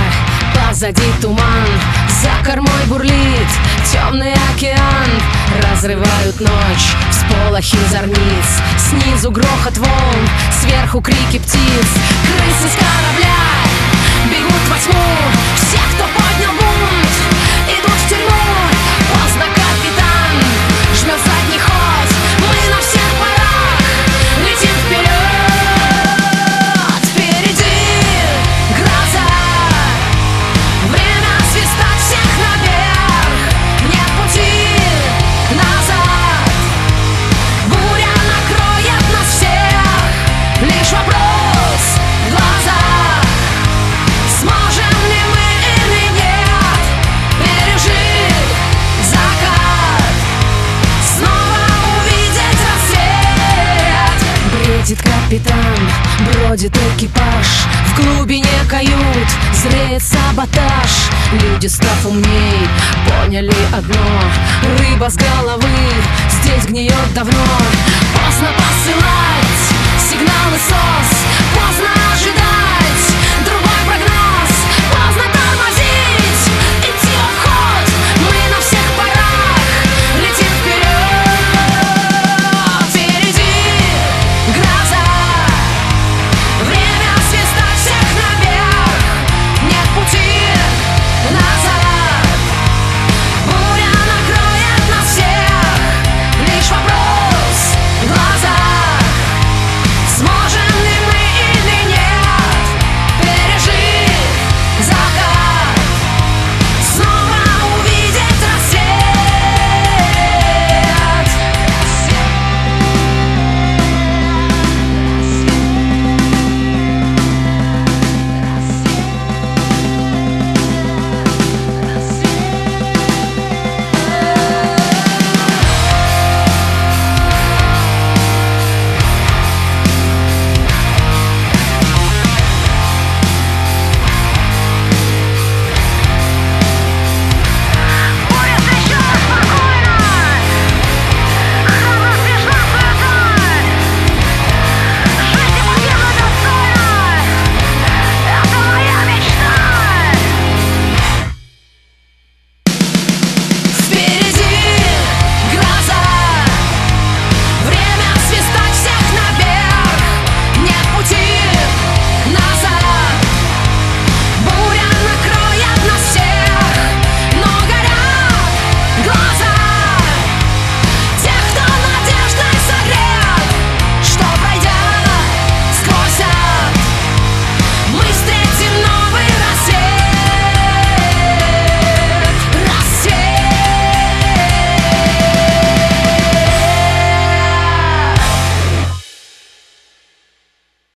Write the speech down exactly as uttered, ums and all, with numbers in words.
позади туман, за кормой бурлит темный океан. Разрывают ночь всполохи зорниц, снизу грохот волн, сверху крики птиц. Крысы с корабля бегут во тьму, все, кто поднял бунт, идут в тюрьму. Поздно, капитан, жмет задний ход, мы на всех парах летим вперед. Впереди гроза, время свистать всех наверх, нет пути назад, буря накроет нас всех, лишь вопрос в глазах, сможем ли мы или нет пережить закат, снова увидеть рассвет. Бредит капитан, бродит экипаж, в глубине кают зреет саботаж. Люди, став умней, поняли одно: рыба с головы здесь гниет давно. Поздно посылать сигналы СОС, поздно ожидать